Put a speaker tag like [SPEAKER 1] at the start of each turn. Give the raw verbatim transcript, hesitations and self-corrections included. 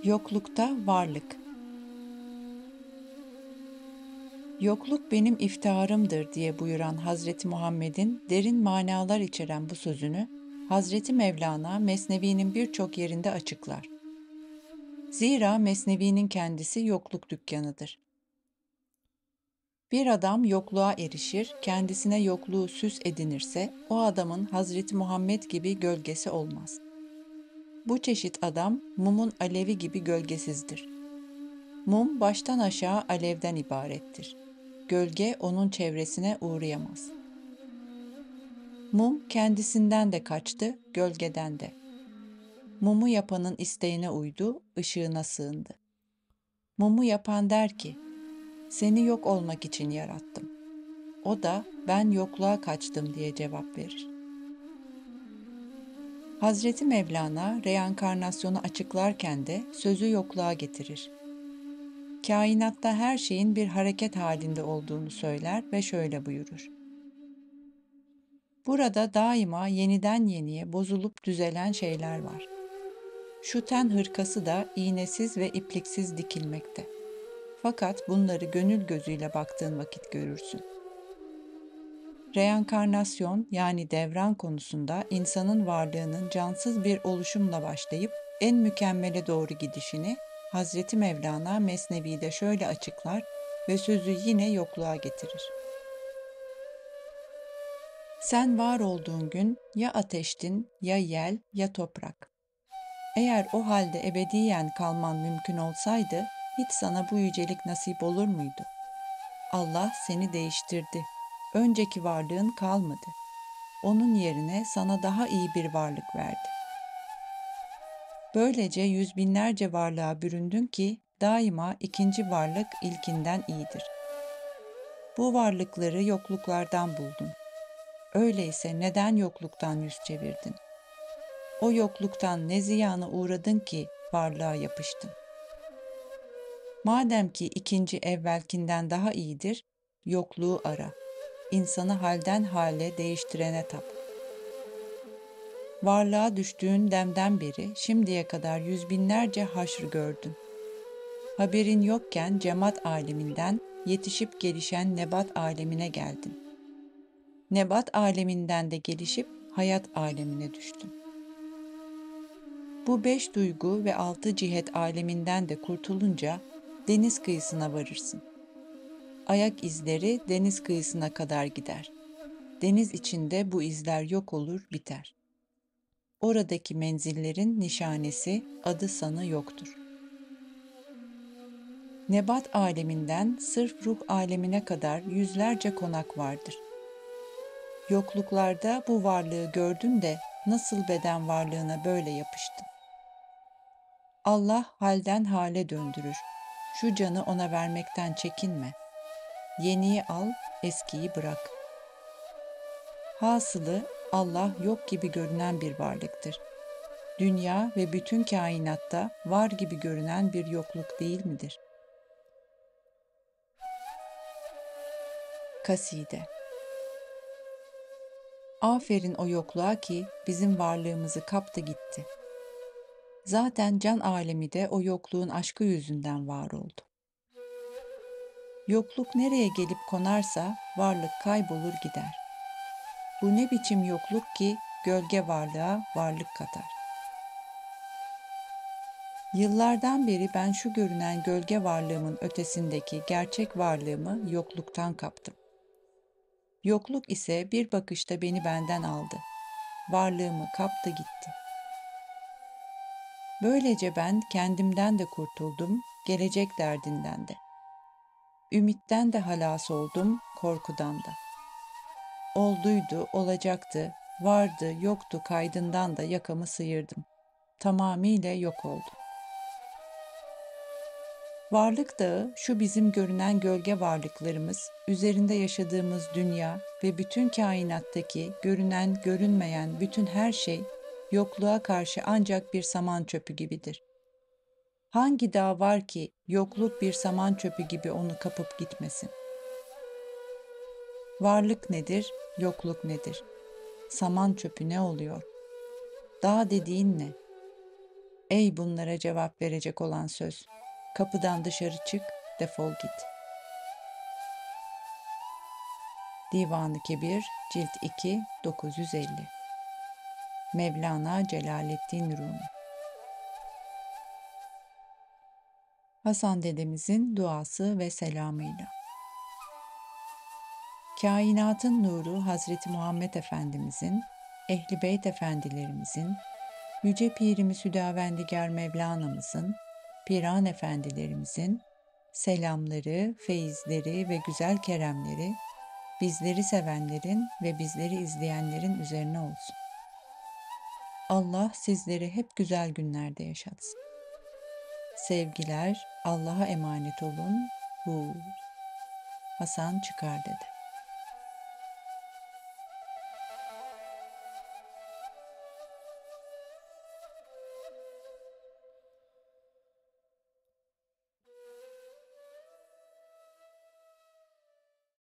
[SPEAKER 1] Yoklukta varlık. Yokluk benim iftiharımdır diye buyuran Hazreti Muhammed'in derin manalar içeren bu sözünü Hazreti Mevlana Mesnevi'nin birçok yerinde açıklar. Zira Mesnevi'nin kendisi yokluk dükkanıdır. Bir adam yokluğa erişir, kendisine yokluğu süs edinirse o adamın Hazreti Muhammed gibi gölgesi olmaz. Bu çeşit adam mumun alevi gibi gölgesizdir. Mum baştan aşağı alevden ibarettir. Gölge onun çevresine uğrayamaz. Mum kendisinden de kaçtı, gölgeden de. Mumu yapanın isteğine uydu, ışığına sığındı. Mumu yapan der ki, seni yok olmak için yarattım. O da ben yokluğa kaçtım diye cevap verir. Hazreti Mevlana reenkarnasyonu açıklarken de sözü yokluğa getirir. Kainatta her şeyin bir hareket halinde olduğunu söyler ve şöyle buyurur. Burada daima yeniden yeniye bozulup düzelen şeyler var. Şu ten hırkası da iğnesiz ve ipliksiz dikilmekte. Fakat bunları gönül gözüyle baktığın vakit görürsün. Reenkarnasyon yani devran konusunda insanın varlığının cansız bir oluşumla başlayıp en mükemmele doğru gidişini Hazreti Mevlana Mesnevi'de şöyle açıklar ve sözü yine yokluğa getirir. Sen var olduğun gün ya ateştin, ya yel, ya toprak. Eğer o halde ebediyen kalman mümkün olsaydı, hiç sana bu yücelik nasip olur muydu? Allah seni değiştirdi. Önceki varlığın kalmadı. Onun yerine sana daha iyi bir varlık verdi. Böylece yüz binlerce varlığa büründün ki, daima ikinci varlık ilkinden iyidir. Bu varlıkları yokluklardan buldun. Öyleyse neden yokluktan yüz çevirdin? O yokluktan ne ziyana uğradın ki varlığa yapıştın? Madem ki ikinci evvelkinden daha iyidir, yokluğu ara. İnsanı halden hale değiştirene tap. Varlığa düştüğün demden beri şimdiye kadar yüz binlerce haşr gördün. Haberin yokken cemat aleminden yetişip gelişen nebat alemine geldin. Nebat aleminden de gelişip hayat alemine düştün. Bu beş duygu ve altı cihet aleminden de kurtulunca deniz kıyısına varırsın. Ayak izleri deniz kıyısına kadar gider. Deniz içinde bu izler yok olur, biter. Oradaki menzillerin nişanesi, adı sanı yoktur. Nebat aleminden sırf ruh alemine kadar yüzlerce konak vardır. Yokluklarda bu varlığı gördün de nasıl beden varlığına böyle yapıştın? Allah halden hale döndürür. Şu canı ona vermekten çekinme. Yeniyi al, eskiyi bırak. Hasılı Allah yok gibi görünen bir varlıktır. Dünya ve bütün kainatta var gibi görünen bir yokluk değil midir? Kaside. Aferin o yokluğa ki bizim varlığımızı kaptı gitti. Zaten can alemi de o yokluğun aşkı yüzünden var oldu. Yokluk nereye gelip konarsa varlık kaybolur gider. Bu ne biçim yokluk ki gölge varlığa varlık katar. Yıllardan beri ben şu görünen gölge varlığımın ötesindeki gerçek varlığımı yokluktan kaptım. Yokluk ise bir bakışta beni benden aldı. Varlığımı kaptı gitti. Böylece ben kendimden de kurtuldum, gelecek derdinden de. Ümitten de halas oldum, korkudan da. Olduydu, olacaktı, vardı, yoktu kaydından da yakamı sıyırdım. Tamamıyla yok oldum. Varlık dağı, şu bizim görünen gölge varlıklarımız, üzerinde yaşadığımız dünya ve bütün kainattaki görünen, görünmeyen bütün her şey, yokluğa karşı ancak bir saman çöpü gibidir. Hangi dağ var ki yokluk bir saman çöpü gibi onu kapıp gitmesin? Varlık nedir, yokluk nedir? Saman çöpü ne oluyor? Dağ dediğin ne? Ey bunlara cevap verecek olan söz! Kapıdan dışarı çık, defol git. Divan-ı Kebir, Cilt iki, dokuz yüz elli. Mevlana Celaleddin Rumi. Hasan dedemizin duası ve selamıyla. Kainatın nuru Hazreti Muhammed Efendimizin, Ehl-i Beyt Efendilerimizin, Yüce Pirimiz Hüdavendigar Mevlana'mızın, Piran Efendilerimizin selamları, feyizleri ve güzel keremleri bizleri sevenlerin ve bizleri izleyenlerin üzerine olsun. Allah sizleri hep güzel günlerde yaşatsın. Sevgiler, Allah'a emanet olun. Hu. Hasan Çıkar Dede.